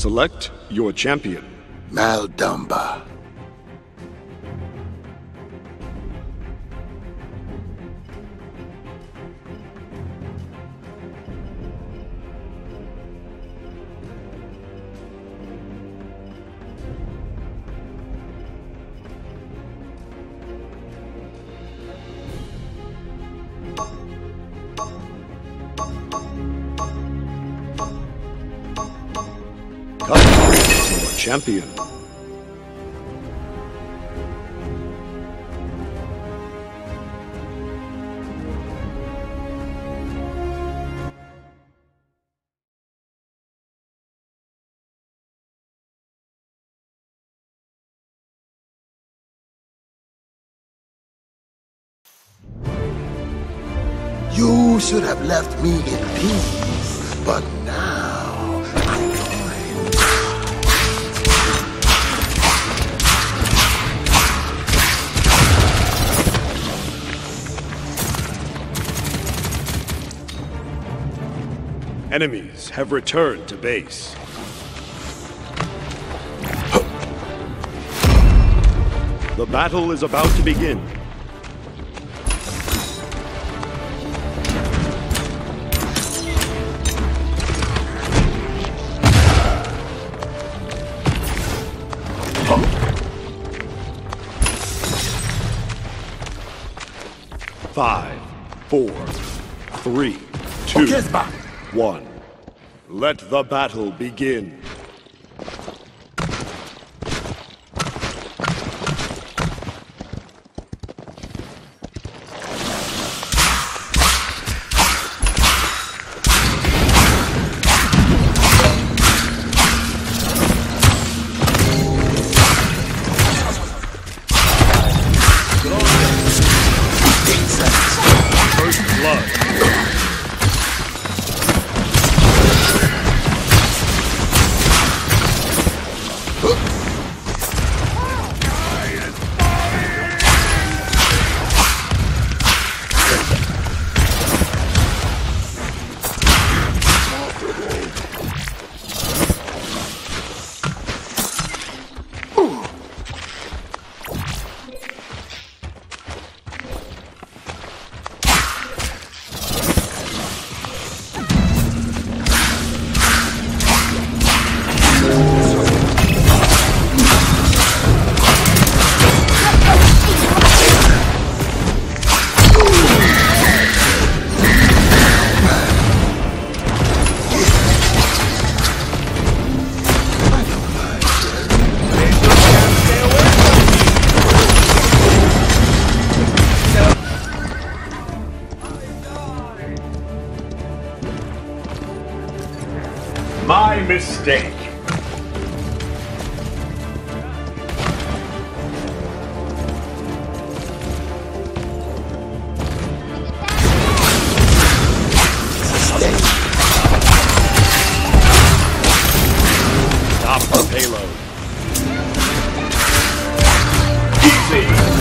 Select your champion. Damba. Your champion. You should have left me in peace, but now I'm going. Enemies have returned to base. The battle is about to begin. Five, 4, 3, 2, 1. Let the battle begin. First blood. My mistake. Stop the payload. Easy.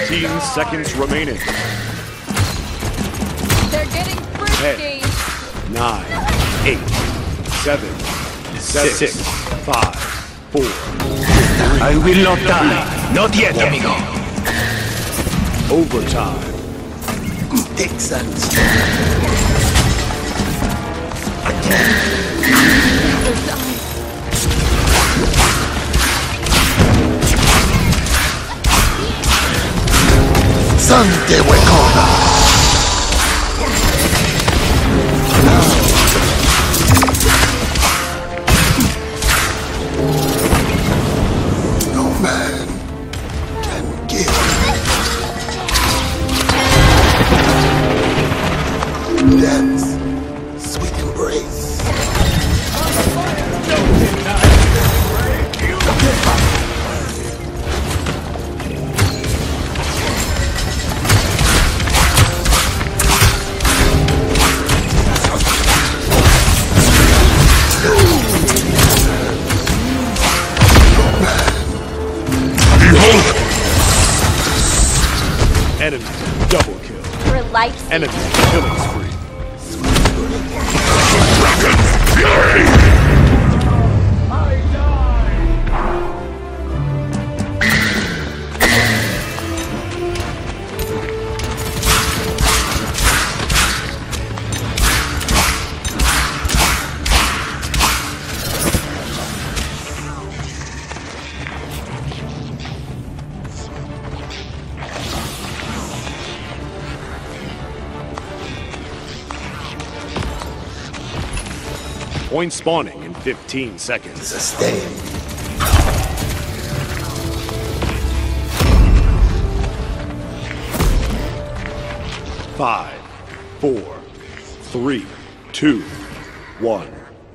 15 seconds remaining. They're getting frisky. 9, 8, 7, 6, 5, 4. I will not die. Not yet, amigo. Overtime. Texans. Son de Huecona. No man can give. Death's sweet embrace. Enemy double kill. For life's Enemy killing spree. Point spawning in 15 seconds. Sustain. Five, 4, 3, 2, 1.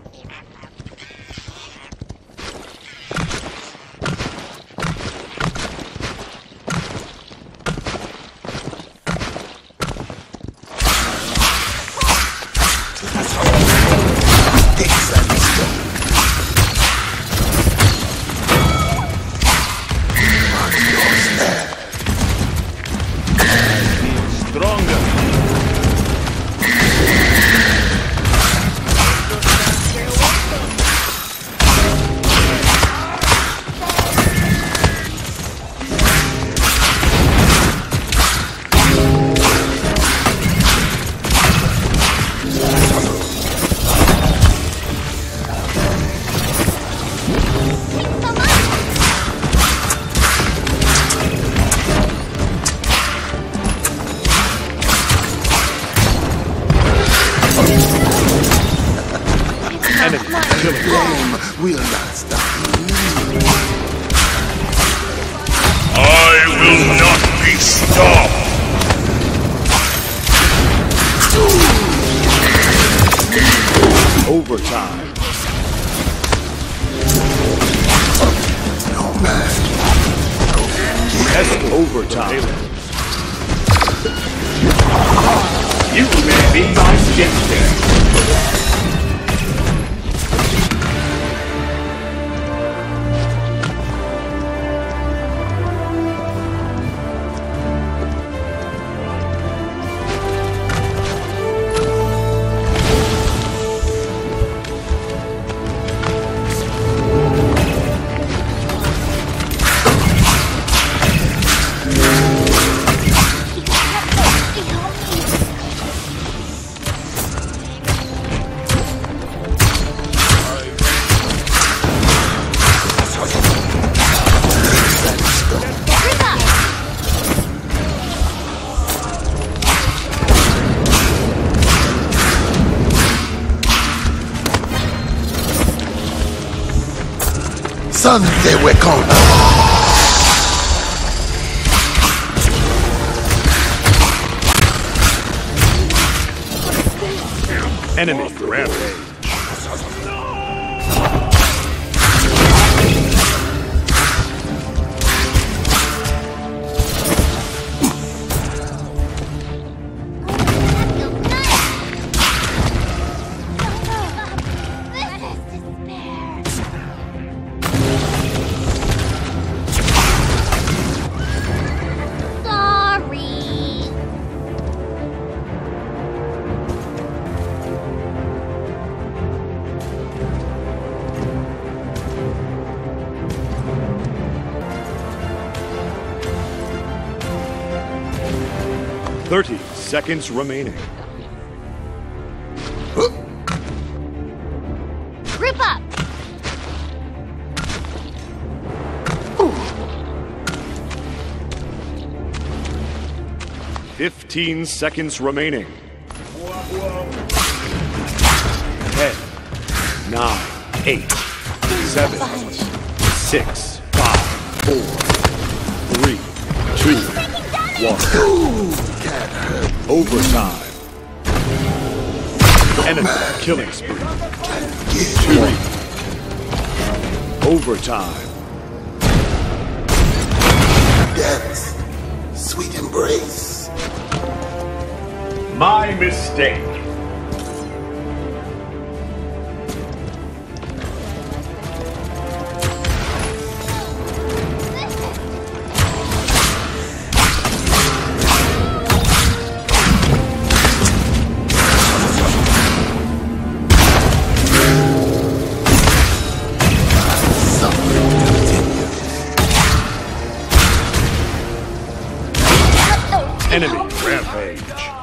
Will not stop me. I will not be stopped. Overtime. No man. That's overtime. You may be my skeptic. Son de Huecona. Enemy rampage. Stop! 30 seconds remaining. Group up. 15 seconds remaining. 10, 9, 8, 7, 6, 5, 4, 3, 2, 1. Overtime. Enemy killing spree. 2. Overtime. Death's sweet embrace. My mistake. Enemy rampage.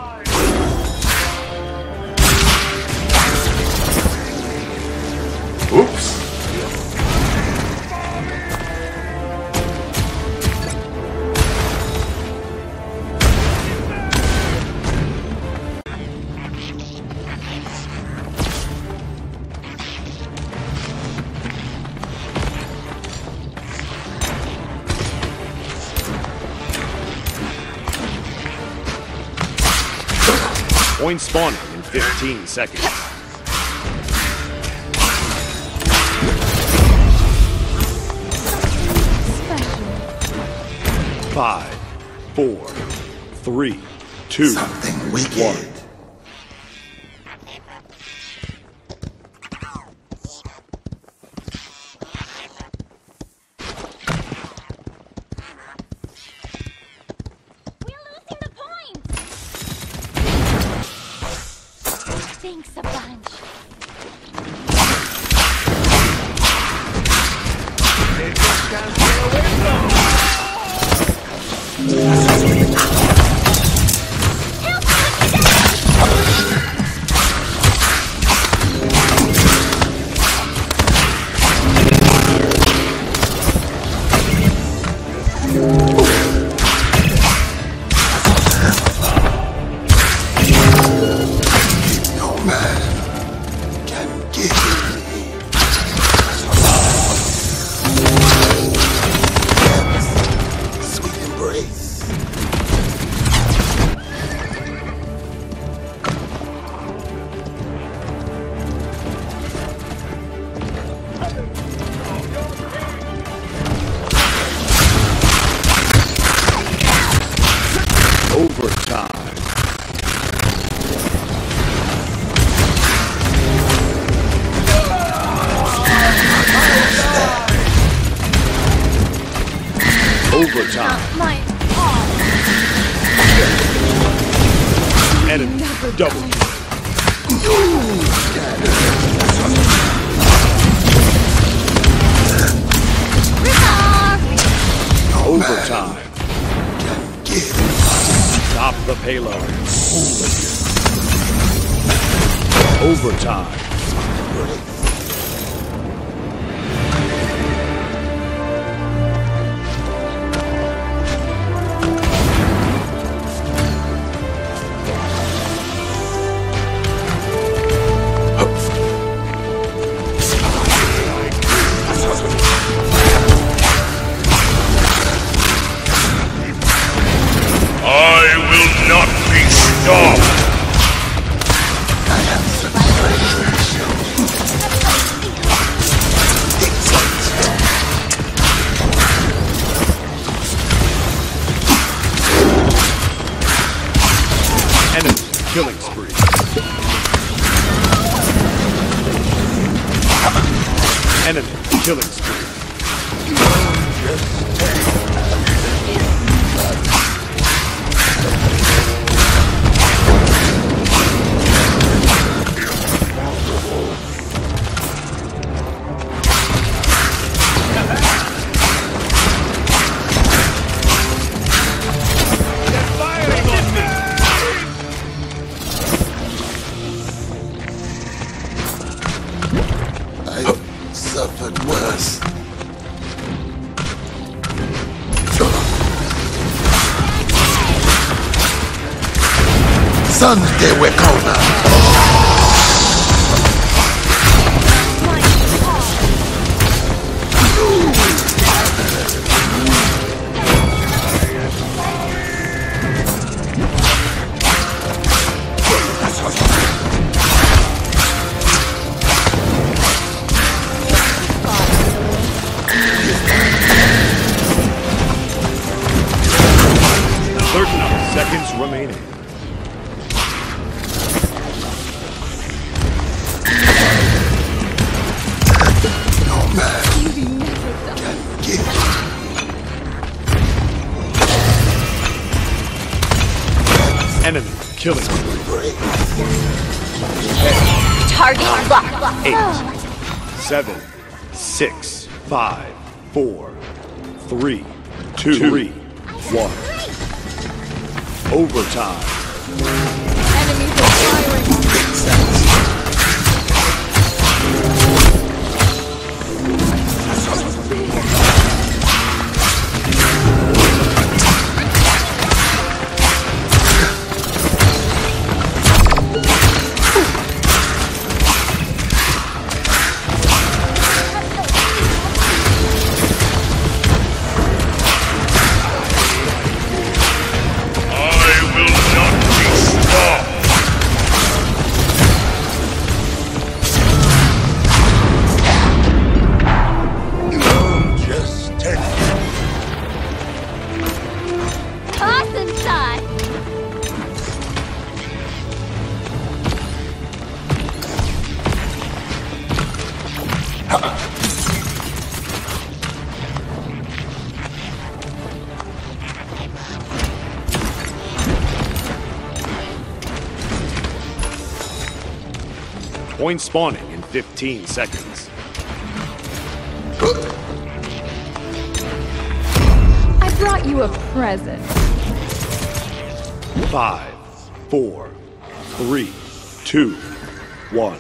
Oops. Point spawning in 15 seconds. 5, 4, 3, 2, Something wicked. 1. Thanks a bunch. Overtime. My Enemy double. Overtime. Stop the payload. Overtime. Killing spree. Enemy killing spree. suffered worse. Sons de V.I.K.I. Seconds remaining. No man can get Enemy killing. Target locked. 8, 7, 6, 5, 4, 3, 2, 1. Overtime. Enemies are firing. Point spawning in 15 seconds. I brought you a present. 5, 4, 3, 2, 1.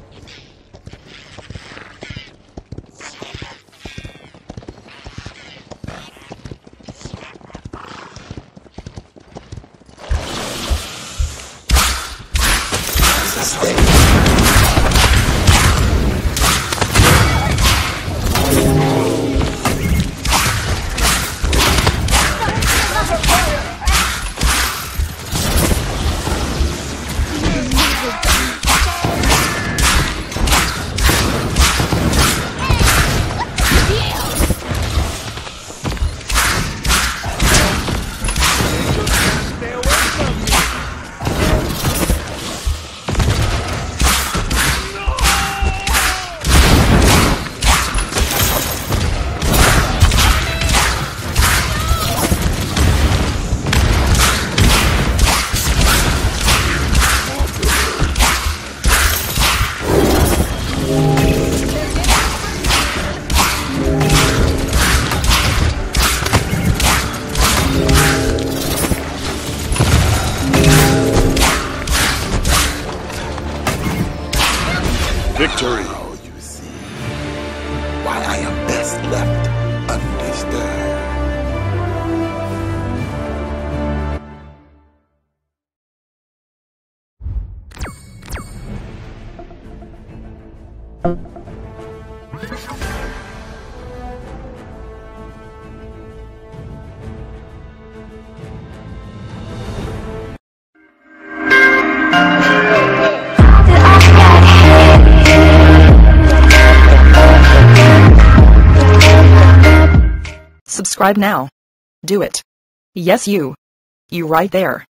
Victory! Now you see why I am best left undisturbed. Subscribe now. Do it. Yes, you. You right there.